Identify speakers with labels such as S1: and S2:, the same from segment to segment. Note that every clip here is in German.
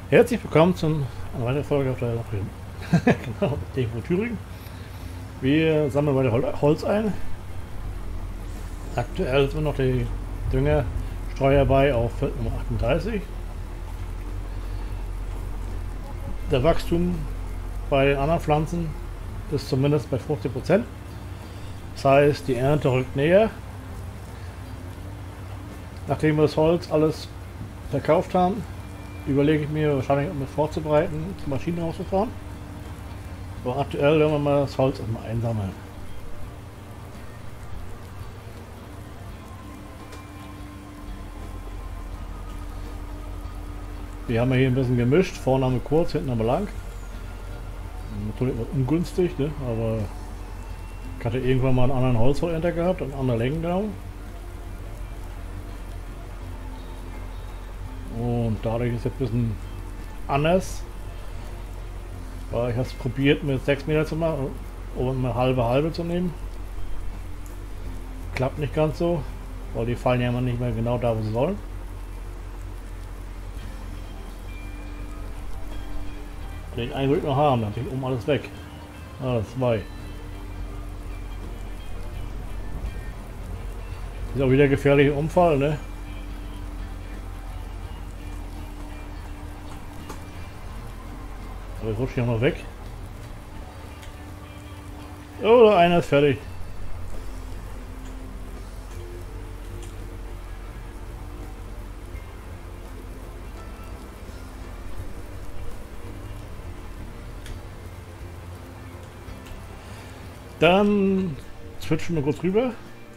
S1: Herzlich willkommen zum einer weiteren Folge auf der genau, TFO Thüringen. Wir sammeln weiter Holz ein. Aktuell ist immer noch die Düngerstreuer bei auf Feld Nummer 38. Der Wachstum bei den anderen Pflanzen ist zumindest bei 50%. Das heißt, die Ernte rückt näher. Nachdem wir das Holz alles verkauft haben, überlege ich mir wahrscheinlich, um es vorzubereiten, zur Maschine rauszufahren. Aber aktuell werden wir mal das Holz erstmal einsammeln. Wir haben ja hier ein bisschen gemischt, vorne haben wir kurz, hinten haben wir lang. Natürlich etwas ungünstig, ne? Aber ich hatte irgendwann mal einen anderen Holzvorernter gehabt, einen anderen Längengraum. Und dadurch ist es ein bisschen anders. Weil ich habe es probiert mit 6 Meter zu machen und eine halbe zu nehmen. Klappt nicht ganz so, weil die fallen ja immer nicht mehr genau da, wo sie sollen. Den einen will ich noch haben, dann kriege ich alles weg. Ah, 2. Ist auch wieder ein gefährlicher Unfall, ne? Aber ich rutsche hier noch weg. Oh, einer ist fertig. Dann switchen wir kurz rüber.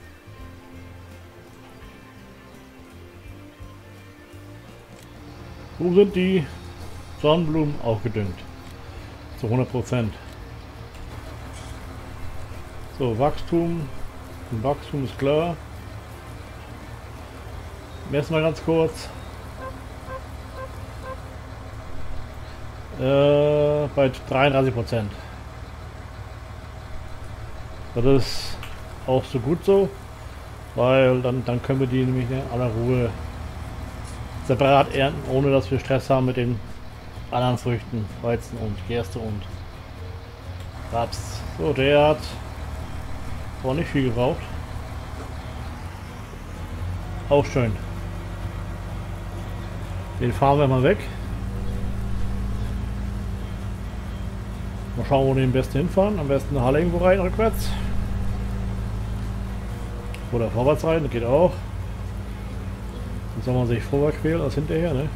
S1: Wo sind die Sonnenblumen auch gedüngt? Zu 100%. So, Wachstum. Wachstum ist klar. Messen wir ganz kurz. Bei 33%. Das ist auch so gut so, weil dann können wir die nämlich in aller Ruhe separat ernten, ohne dass wir Stress haben mit den anderen Früchten, Weizen und Gerste und Raps. So, der hat auch nicht viel gebraucht. Auch schön. Den fahren wir mal weg. Mal schauen, wo wir den besten hinfahren. Am besten eine Halle irgendwo rein, rückwärts. Oder vorwärts rein, das geht auch. Sonst soll man sich vorwärts quälen als hinterher, ne?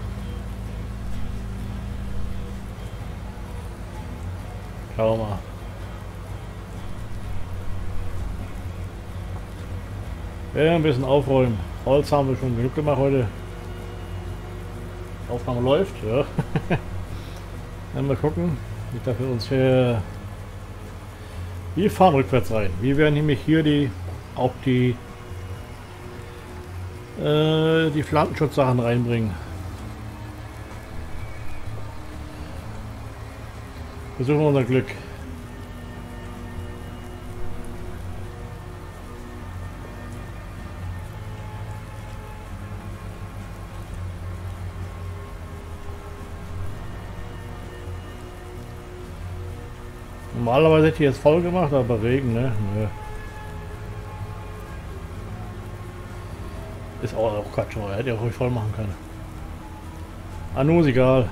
S1: Schauen wir mal. Ja, ein bisschen aufräumen. Holz haben wir schon genug gemacht heute. Aufnahme läuft, ja. Dann mal gucken. Ich darf uns für. Wir fahren rückwärts rein. Wir werden nämlich hier die Pflanzenschutzsachen reinbringen. Versuchen wir unser Glück. Normalerweise hätte ich jetzt voll gemacht, aber Regen, ne? Nö. Ist auch Quatsch, aber hätte ja ruhig voll machen können. Ah, nur ist egal.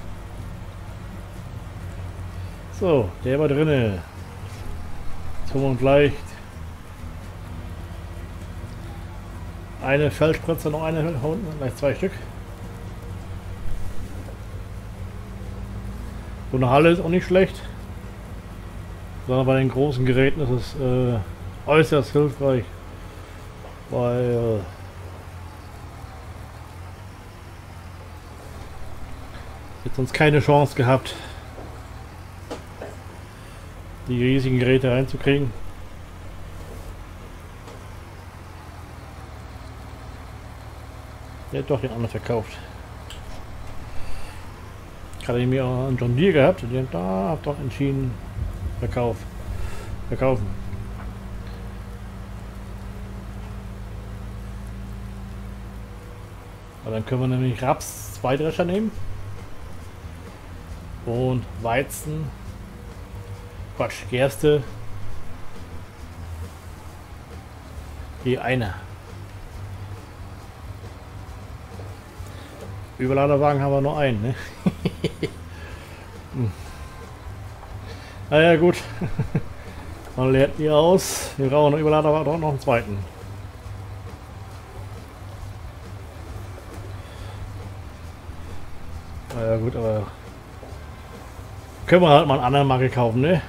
S1: So, der war drinne. Zum und leicht. Eine Feldspritze, noch eine unten, gleich 2 Stück. So eine Halle ist auch nicht schlecht. Sondern bei den großen Geräten ist es äußerst hilfreich. Weil jetzt sonst keine Chance gehabt, die riesigen Geräte reinzukriegen. Der hat doch den anderen verkauft. Ich hatte mir auch einen John Deere gehabt und den da hat doch entschieden verkaufen. Aber dann können wir nämlich Raps 2 Drescher nehmen. Und Weizen. Quatsch, Gerste. Je eine. Überladerwagen haben wir nur einen, ne? Naja, gut. Man lernt nie aus. Wir brauchen einen Überladerwagen und noch einen zweiten. Naja, gut, aber können wir halt mal einen anderen Marke kaufen, ne?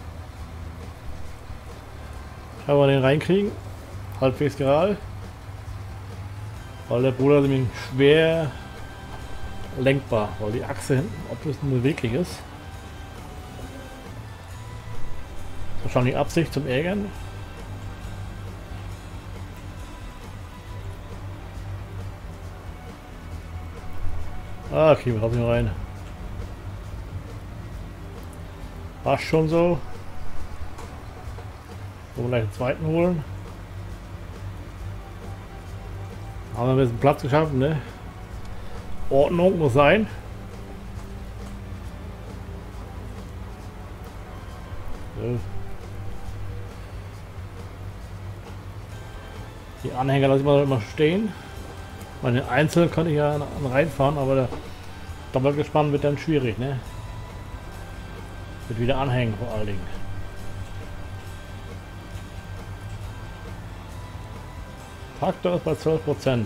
S1: Schauen wir den reinkriegen. Halbwegs gerade. Weil der Bruder ist nämlich schwer lenkbar, weil die Achse hinten ob es beweglich ist. Wahrscheinlich Absicht zum Ärgern. Ah, okay, wir lassen ihn rein. Passt schon so. Wollen wir gleich den zweiten holen. Haben wir ein bisschen Platz geschaffen, ne? Ordnung muss sein. So. Die Anhänger lassen wir immer stehen. Meine einzeln kann ich ja reinfahren, aber der Doppelgespann wird dann schwierig, ne? Wird wieder anhängen vor allen Dingen. Faktor ist bei 12%.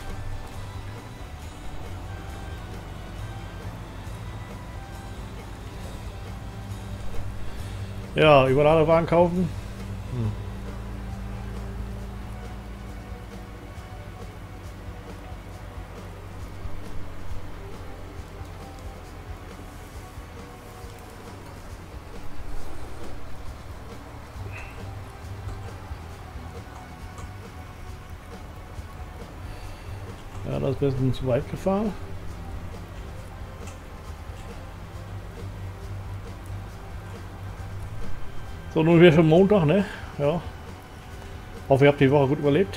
S1: Ja, Überladewagen kaufen. Ja, das ist ein bisschen zu weit gefahren. So, nun wäre schon Montag, ne? Ja. Hoffe, ihr habt die Woche gut überlebt.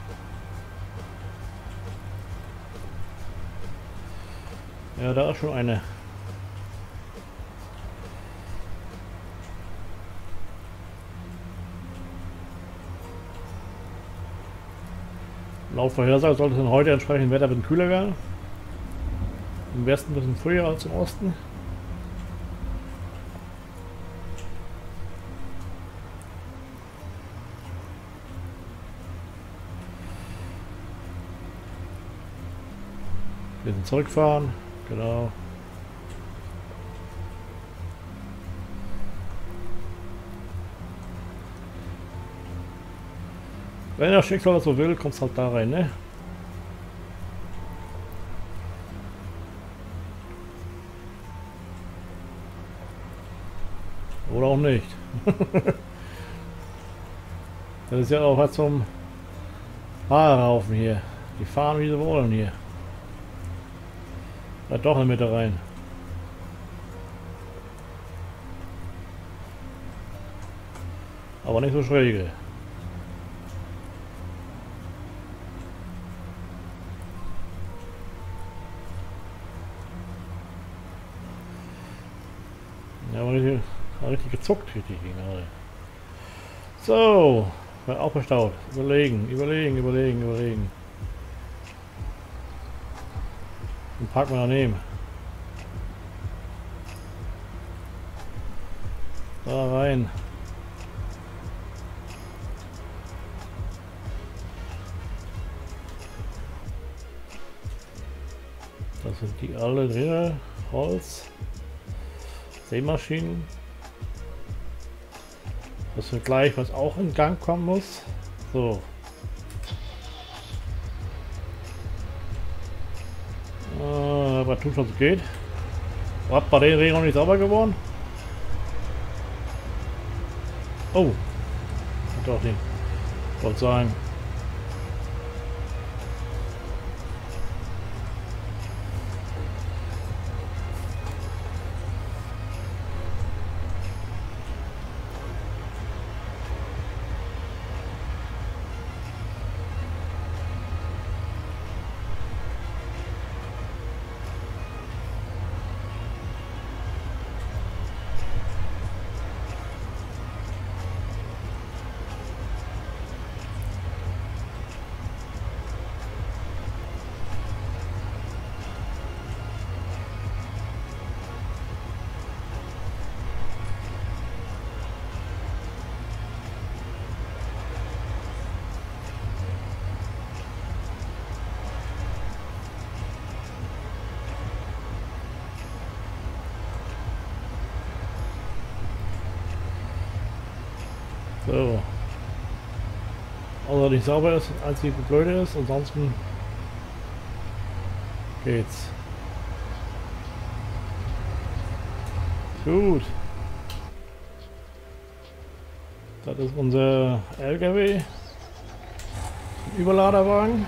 S1: Ja, da ist schon eine. Laut Vorhersage sollte es heute entsprechend Wetter ein bisschen kühler werden. Im Westen ein bisschen früher als im Osten. Wir sind zurückfahren, genau. Wenn der Schicksal das so will, kommt es halt da rein, ne? Oder auch nicht. Das ist ja auch was zum Fahrerhaufen hier. Die fahren wie sie wollen hier. Da doch in die Mitte rein. Aber nicht so schräge. Ja, aber richtig gezuckt, richtig gerade. So, wird auch verstaut. Überlegen. Den packen wir daneben. Da rein. Das sind die alle drin. Holz. Sämaschinen. Das wird gleich, was auch in Gang kommen muss. So. Aber tut, was es geht. Hat bei den Regen noch nicht sauber geworden? Oh. Doch nicht. Wollte sagen. So. Also nicht sauber ist, das einzige Blöde ist, ansonsten geht's. Gut. Das ist unser LKW. Überladerwagen.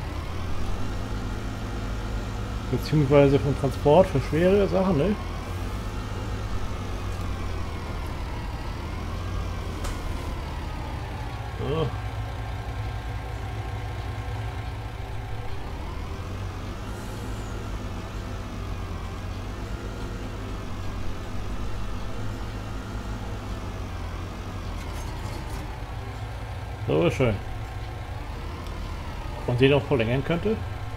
S1: Beziehungsweise von Transport für schwere Sachen, ne? So. So ist schön. Ob man sie noch verlängern könnte?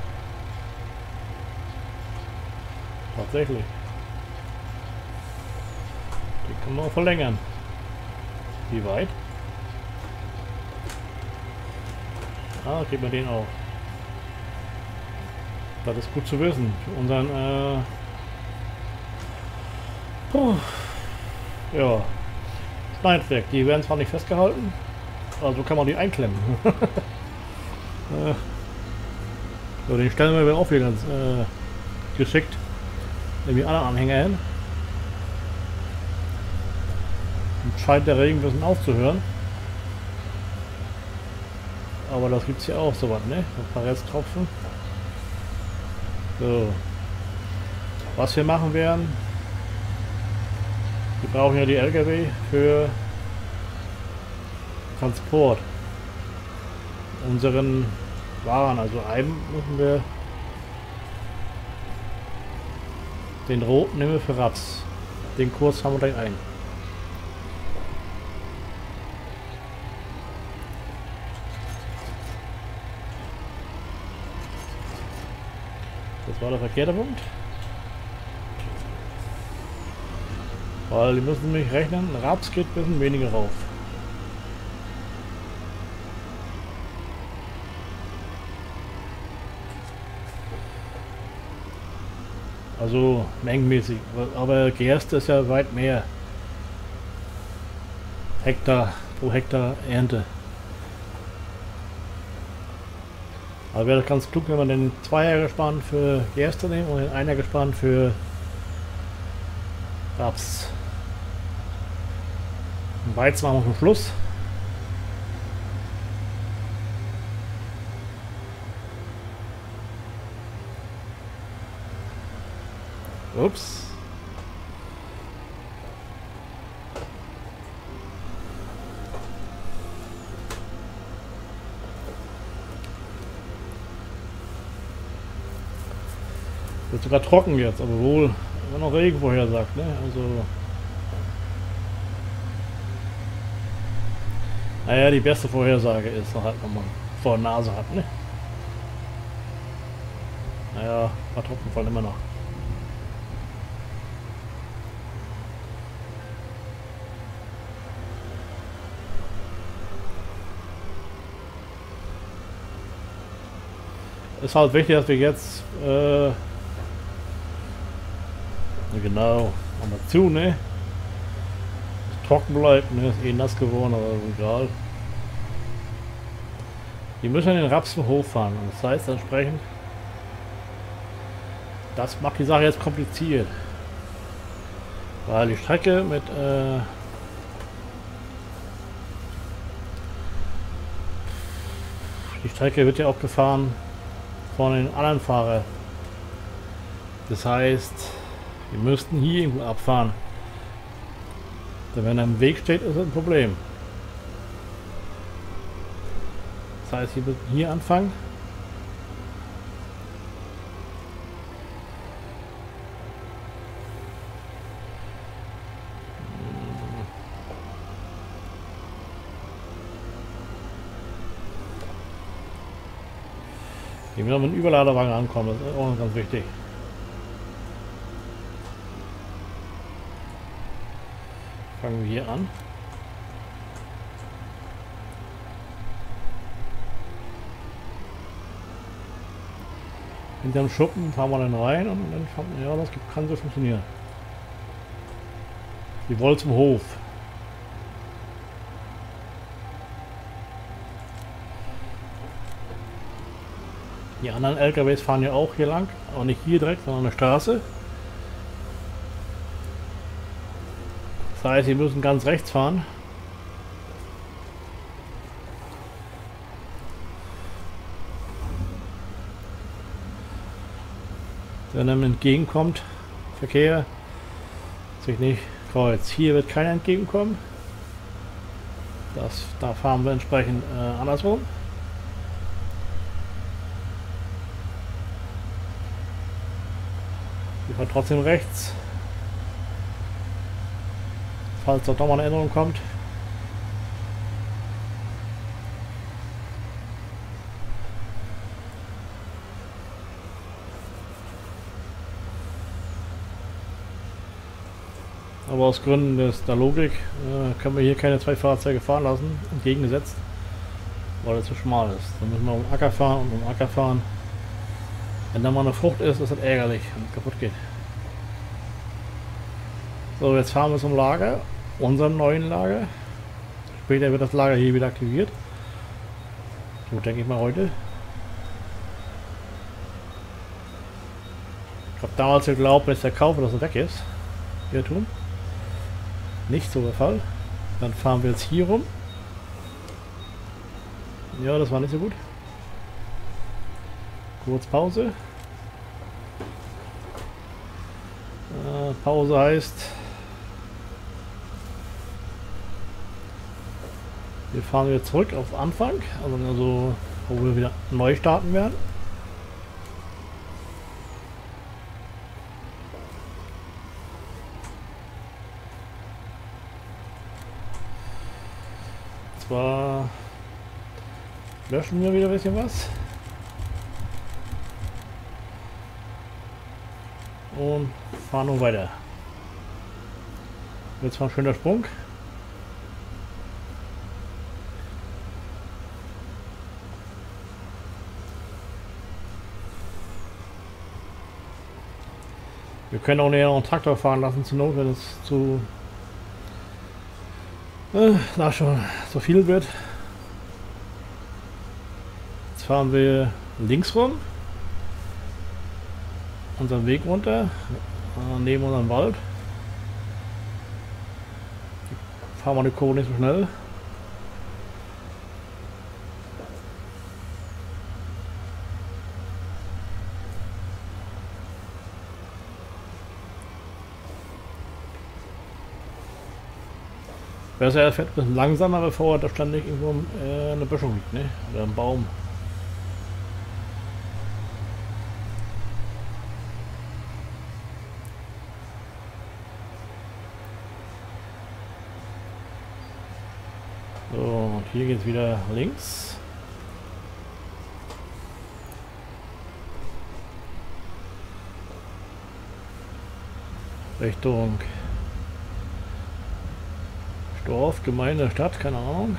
S1: Tatsächlich. Die kann man auch verlängern. Wie weit? Ah, kriegt man den auch. Das ist gut zu wissen. Für unseren, ja, Schneidwerk. Die werden zwar nicht festgehalten, also kann man die einklemmen. So, den stellen wir auch wieder ganz geschickt in die anderen Anhänger hin. Und scheint der Regen ein bisschen aufzuhören. Aber das gibt es ja auch so was, ne? Ein paar Resttropfen. So. Was wir machen werden, wir brauchen ja die LKW für Transport. Unseren Waren, also einem müssen wir den roten nehmen wir für Raps. Den Kurs haben wir gleich ein. Das war der verkehrte Punkt. Weil die müssen nämlich rechnen, Raps geht ein bisschen weniger rauf. Also mengenmäßig, aber Gerste ist ja weit mehr Hektar pro Hektar Ernte. Aber wäre das ganz klug, wenn man den Zweiergespann für Gerste nehmen und den Einergespann für Raps. Den Weizen machen wir zum Schluss. Ups. Wird sogar trocken jetzt, aber wohl, wenn noch Regen vorhersagt, ne? Also. Naja, die beste Vorhersage ist halt, wenn man vor der Nase hat, ne? Naja, ein paar Tropfen fallen immer noch. Ist halt wichtig, dass wir jetzt genau, machen wir zu, ne? Dass trocken bleibt, ne? Ist eh nass geworden, aber egal. Die müssen den Raps zum Hof fahren. Und das heißt entsprechend, das macht die Sache jetzt kompliziert. Weil die Strecke mit die Strecke wird ja auch gefahren von den anderen Fahrern. Das heißt, wir müssten hier irgendwo abfahren. Denn wenn er im Weg steht, ist es ein Problem. Das heißt, wir müssen hier anfangen. Hier müssen wir mit dem Überladerwagen ankommen, das ist auch ganz wichtig. Fangen wir hier an. Hinterm Schuppen fahren wir dann rein und dann fahren wir, ja, das kann so funktionieren. Die wollen zum Hof. Die anderen LKWs fahren ja auch hier lang, aber nicht hier direkt, sondern eine Straße. Das heißt, sie müssen ganz rechts fahren. Wenn einem entgegenkommt, Verkehr, sich nicht kreuzt. Hier wird keiner entgegenkommen. Da fahren wir entsprechend andersrum. Wir fahren trotzdem rechts. Falls dort nochmal eine Änderung kommt. Aber aus Gründen der Logik können wir hier keine zwei Fahrzeuge fahren lassen, entgegengesetzt, weil es zu schmal ist. Dann müssen wir um den Acker fahren und um den Acker fahren. Wenn da mal eine Frucht ist das ärgerlich und kaputt geht. So, jetzt fahren wir zum Lager, unserem neuen Lager. Später wird das Lager hier wieder aktiviert. So denke ich mal heute. Ich habe damals geglaubt, wenn es der Kauf, dass er weg ist. Hier tun. Nicht so der Fall. Dann fahren wir jetzt hier rum. Ja, das war nicht so gut. Kurz Pause. Pause heißt, wir fahren wieder zurück auf Anfang, also wo wir wieder neu starten werden. Zwar löschen wir wieder ein bisschen was. Und fahren nun weiter. Jetzt war ein schöner Sprung. Wir können auch näher noch einen Traktor fahren lassen, zur Not, wenn es zu schon so viel wird. Jetzt fahren wir links rum, unseren Weg runter, neben unserem Wald. Fahren wir die Kurve nicht so schnell. Besser, er fährt ein bisschen langsamer, bevor er da ständig irgendwo eine Böschung liegt, ne? Oder ein Baum. So, und hier geht es wieder links. Richtung Dorf, Gemeinde, Stadt, keine Ahnung.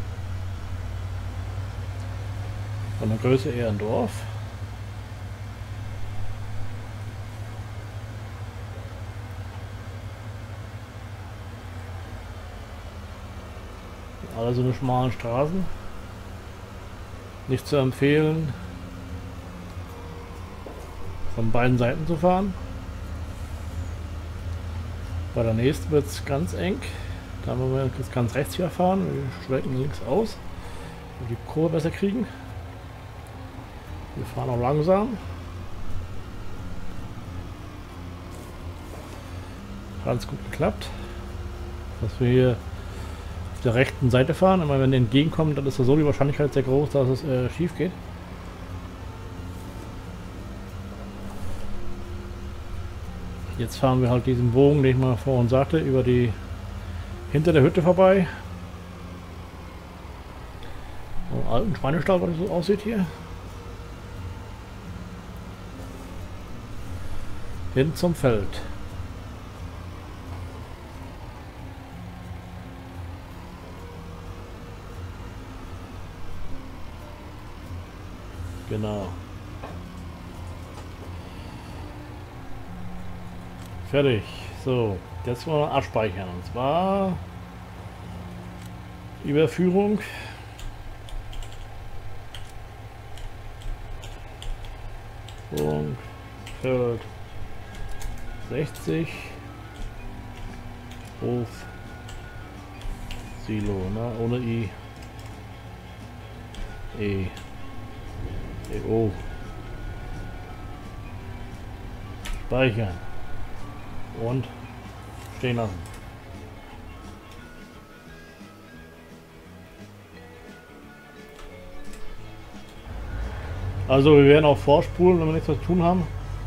S1: Von der Größe eher ein Dorf. Alle so eine schmalen Straßen. Nicht zu empfehlen, von beiden Seiten zu fahren. Bei der nächsten wird es ganz eng. Da wollen wir jetzt ganz rechts hier fahren. Wir schwenken links aus, damit wir die Kurve besser kriegen. Wir fahren auch langsam. Ganz gut geklappt. Dass wir hier auf der rechten Seite fahren. Immer wenn die entgegenkommen, dann ist da so die Wahrscheinlichkeit sehr groß, dass es schief geht. Jetzt fahren wir halt diesen Bogen, den ich mal vorhin sagte, über die hinter der Hütte vorbei. So einen alten Schweinestall, was so aussieht hier. Hin zum Feld. Genau. Fertig. So, jetzt wollen wir abspeichern. Und zwar Überführung. Punkt. Feld 60. Hof. Silo, ne? Ohne I. E. O. Speichern. Und stehen lassen. Also wir werden auch vorspulen, wenn wir nichts zu tun haben.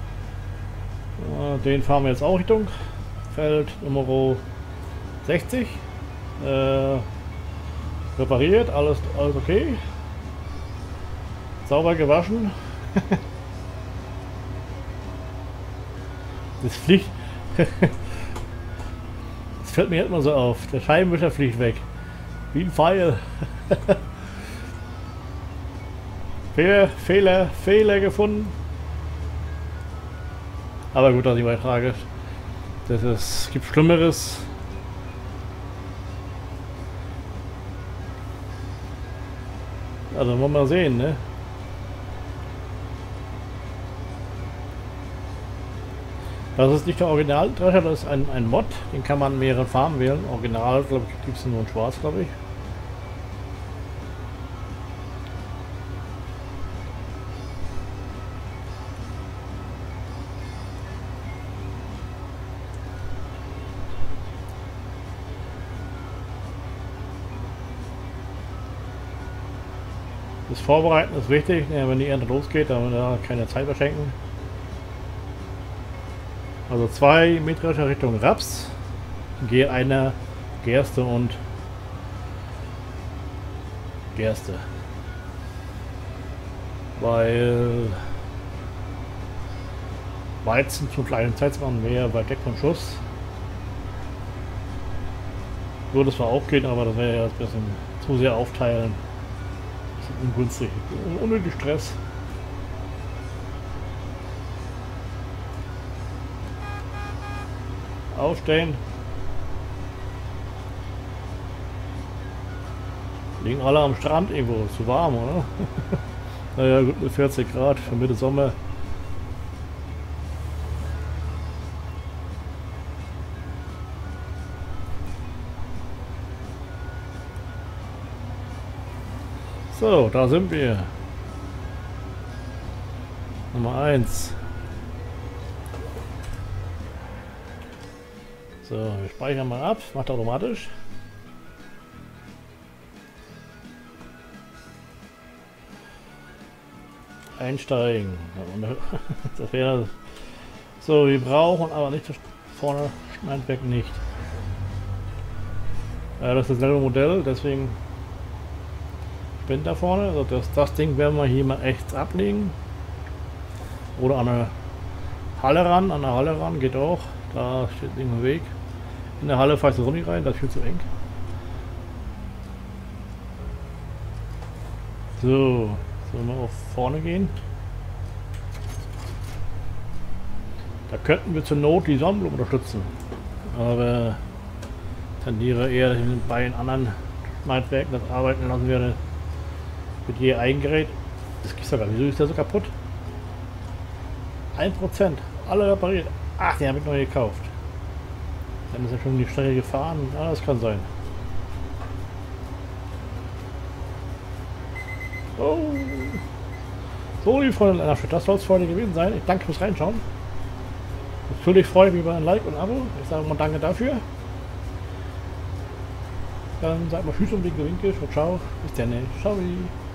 S1: Den fahren wir jetzt auch Richtung Feld Nummer 60. Repariert, alles okay. Sauber gewaschen. Das fliegt. Das fällt mir immer so auf. Der Scheibenwischer fliegt weg. Wie ein Pfeil. Fehler gefunden. Aber gut, dass ich beitrage. Es gibt Schlimmeres. Also wollen wir mal sehen, ne? Das ist nicht der Originaldrescher, das ist ein Mod. Den kann man in mehreren Farben wählen. Original, glaube ich, gibt es nur in Schwarz, glaube ich. Das Vorbereiten ist wichtig, wenn die Ernte losgeht, damit wir da keine Zeit verschenken. Also 2 Mähdrescher Richtung Raps, einer Gerste und Gerste. Weil Weizen zum kleinen Zeitmann mehr weit weg vom Schuss. Würde es zwar auch gehen, aber das wäre ja ein bisschen zu sehr aufteilen. Ungünstig, unnötig Stress. Aufstehen. Liegen alle am Strand irgendwo, zu warm, oder? Naja, gut mit 40 Grad für Mitte Sommer. So, da sind wir. Nummer 1. So, wir speichern mal ab. Macht automatisch. Einsteigen. Das wäre so, wir brauchen aber nicht vorne Schneidwerk nicht. Das ist dasselbe Modell, deswegen bin da vorne. Also das Ding werden wir hier mal rechts ablegen. Oder an der Halle ran. An der Halle ran geht auch. Da steht irgendein Weg. In der Halle fahre ich so nicht rein, das ist viel zu eng. So, sollen wir auf vorne gehen. Da könnten wir zur Not die Sonnenblume unterstützen. Aber tendiere eher den beiden anderen Schneidwerken das arbeiten lassen werde. Mit je Eigengerät. Das geht sogar. Wieso ist der so kaputt? 1%. Alle repariert. Ach, den habe ich neu gekauft. Dann ist er schon die Strecke gefahren. Ah, das kann sein. Oh. So, liebe Freunde einer Stadt, das soll es heute gewesen sein. Ich danke fürs Reinschauen. Natürlich freue ich mich über ein Like und ein Abo. Ich sage mal danke dafür. Dann sagt mal Tschüss und winke, winke. Ciao, ciao. Bis dann. Ciao.